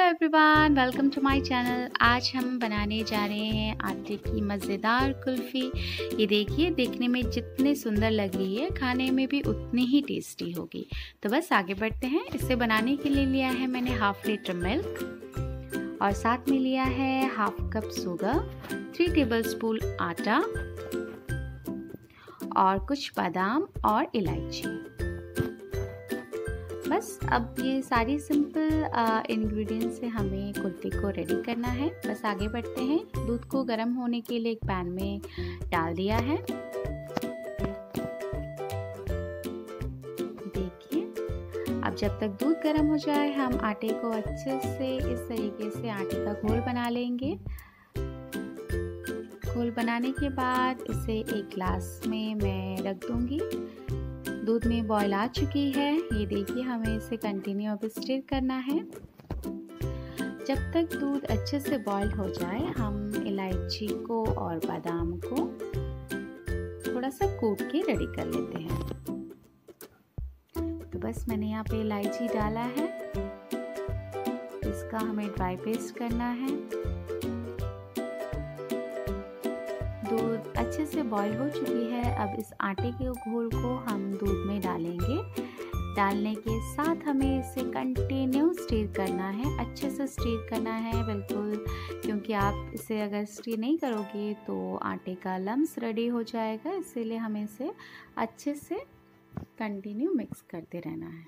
Everyone, welcome to my channel. आज हम बनाने जा रहे हैं आटे की मज़ेदार कुल्फ़ी। ये देखिए, देखने में जितने सुंदर लग रही है खाने में भी उतनी ही टेस्टी होगी। तो बस आगे बढ़ते हैं। इसे बनाने के लिए लिया है मैंने हाफ लीटर मिल्क और साथ में लिया है हाफ कप शुगर, 3 टेबलस्पून आटा और कुछ बादाम और इलायची। बस अब ये सारी सिंपल इंग्रेडिएंट्स से हमें कुल्फ़ी को रेडी करना है। बस आगे बढ़ते हैं। दूध को गर्म होने के लिए एक पैन में डाल दिया है। देखिए, अब जब तक दूध गर्म हो जाए हम आटे को अच्छे से इस तरीके से आटे का घोल बना लेंगे। घोल बनाने के बाद इसे एक ग्लास में मैं रख दूंगी। दूध में बॉईल आ चुकी है। ये देखिए, हमें इसे कंटिन्यू अब स्टिर करना है। जब तक दूध अच्छे से बॉईल हो जाए हम इलायची को और बादाम को थोड़ा सा कूट के रेडी कर लेते हैं। तो बस मैंने यहाँ पे इलायची डाला है। इसका हमें ड्राई पेस्ट करना है। दूध अच्छे से बॉईल हो चुकी है। अब इस आटे के घोल को हम दूध में डालेंगे। डालने के साथ हमें इसे कंटिन्यू स्टीर करना है। अच्छे से स्टीर करना है बिल्कुल, क्योंकि आप इसे अगर स्टीर नहीं करोगे तो आटे का लम्स रेडी हो जाएगा। इसीलिए हमें इसे अच्छे से कंटिन्यू मिक्स करते रहना है।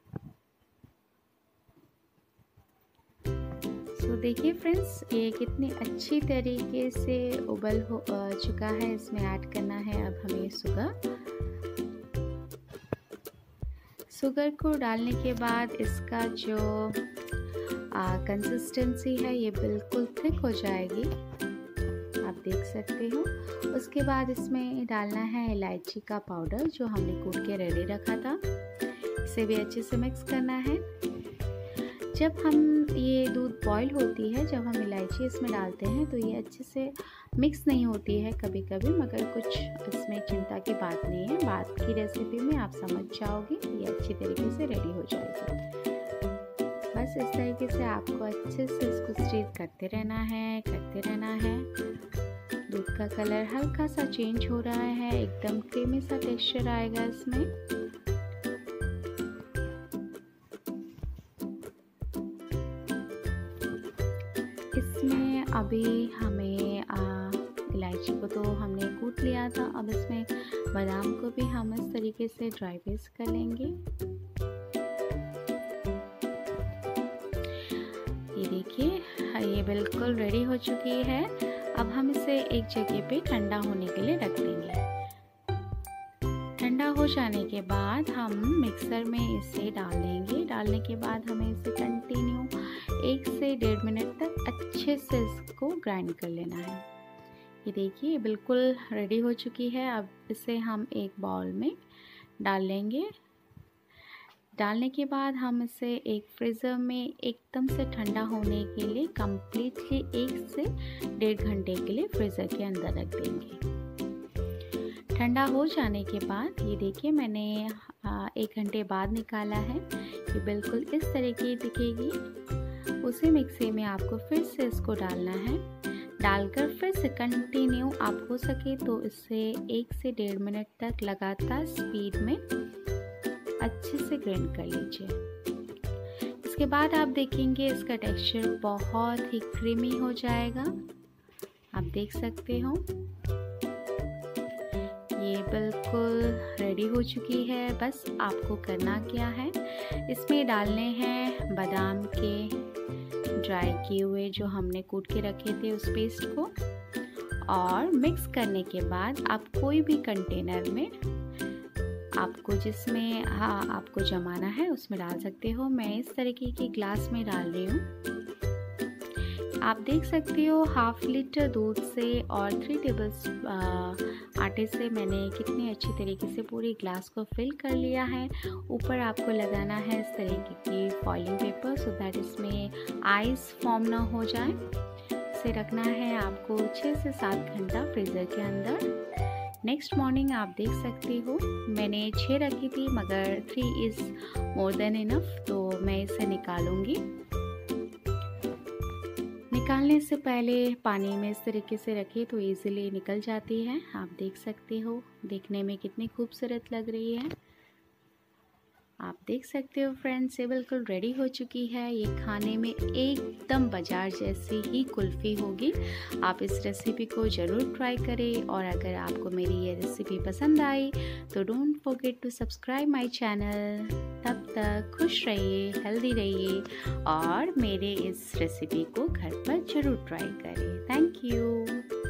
तो देखिए फ्रेंड्स, ये कितनी अच्छी तरीके से उबल हो चुका है। इसमें ऐड करना है अब हमें शुगर को डालने के बाद इसका जो कंसिस्टेंसी है ये बिल्कुल थिक हो जाएगी, आप देख सकते हो। उसके बाद इसमें डालना है इलायची का पाउडर जो हमने कूट के रेडी रखा था। इसे भी अच्छे से मिक्स करना है। जब हम ये दूध बॉईल होती है, जब हम इलायची इसमें डालते हैं तो ये अच्छे से मिक्स नहीं होती है कभी कभी, मगर कुछ इसमें चिंता की बात नहीं है। बाद की रेसिपी में आप समझ जाओगे, ये अच्छी तरीके से रेडी हो जाएगी। बस इस तरीके से आपको अच्छे से इसको स्टीर करते रहना है, करते रहना है। दूध का कलर हल्का सा चेंज हो रहा है, एकदम क्रीमी सा टेक्सचर आएगा इसमें। इसमें अभी हमें इलायची को तो हमने कूट लिया था। अब इसमें बादाम को भी हम इस तरीके से ड्राई पेस्ट कर लेंगे। ये देखिए, ये बिल्कुल रेडी हो चुकी है। अब हम इसे एक जगह पे ठंडा होने के लिए रख देंगे। ठंडा हो जाने के बाद हम मिक्सर में इसे डाल देंगे। डालने के बाद हमें इसे कंटिन्यू 1 से 1.5 मिनट तक अच्छे से इसको ग्राइंड कर लेना है। ये देखिए, बिल्कुल रेडी हो चुकी है। अब इसे हम एक बाउल में डाल लेंगे। डालने के बाद हम इसे एक फ्रीज़र में एकदम से ठंडा होने के लिए कम्प्लीटली 1 से 1.5 घंटे के लिए फ्रीज़र के अंदर रख देंगे। ठंडा हो जाने के बाद ये देखिए, मैंने 1 घंटे बाद निकाला है। ये बिल्कुल इस तरीके दिखेगी। उसी मिक्सी में आपको फिर से इसको डालना है। डालकर फिर से कंटिन्यू आप हो सके तो इससे 1 से 1.5 मिनट तक लगातार स्पीड में अच्छे से ग्राइंड कर लीजिए। इसके बाद आप देखेंगे इसका टेक्सचर बहुत ही क्रीमी हो जाएगा, आप देख सकते हो। ये बिल्कुल रेडी हो चुकी है। बस आपको करना क्या है, इसमें डालने हैं बादाम के ड्राई किए हुए जो हमने कूट के रखे थे उस पेस्ट को, और मिक्स करने के बाद आप कोई भी कंटेनर में आपको जिसमें आपको जमाना है उसमें डाल सकते हो। मैं इस तरीके की ग्लास में डाल रही हूँ। आप देख सकते हो हाफ लीटर दूध से और 3 टेबल आटे से मैंने कितनी अच्छी तरीके से पूरी ग्लास को फिल कर लिया है। ऊपर आपको लगाना है इस तरीके की फॉइलिंग पेपर, सो दैट इसमें आइस फॉर्म ना हो जाए। इसे रखना है आपको 6 से 7 घंटा फ्रीज़र के अंदर। नेक्स्ट मॉर्निंग आप देख सकते हो मैंने 6 रखी थी, मगर 3 इज़ मोर देन इनफ, तो मैं इसे निकालूंगी। निकालने से पहले पानी में इस तरीके से रखिए तो इजीली निकल जाती है। आप देख सकते हो देखने में कितनी खूबसूरत लग रही है। आप देख सकते हो फ्रेंड्स, ये बिल्कुल रेडी हो चुकी है। ये खाने में एकदम बाजार जैसी ही कुल्फ़ी होगी। आप इस रेसिपी को ज़रूर ट्राई करें और अगर आपको मेरी ये रेसिपी पसंद आई तो don't forget to subscribe my channel. तब तक खुश रहिए, हेल्दी रहिए और मेरे इस रेसिपी को घर पर ज़रूर ट्राई करें। Thank you.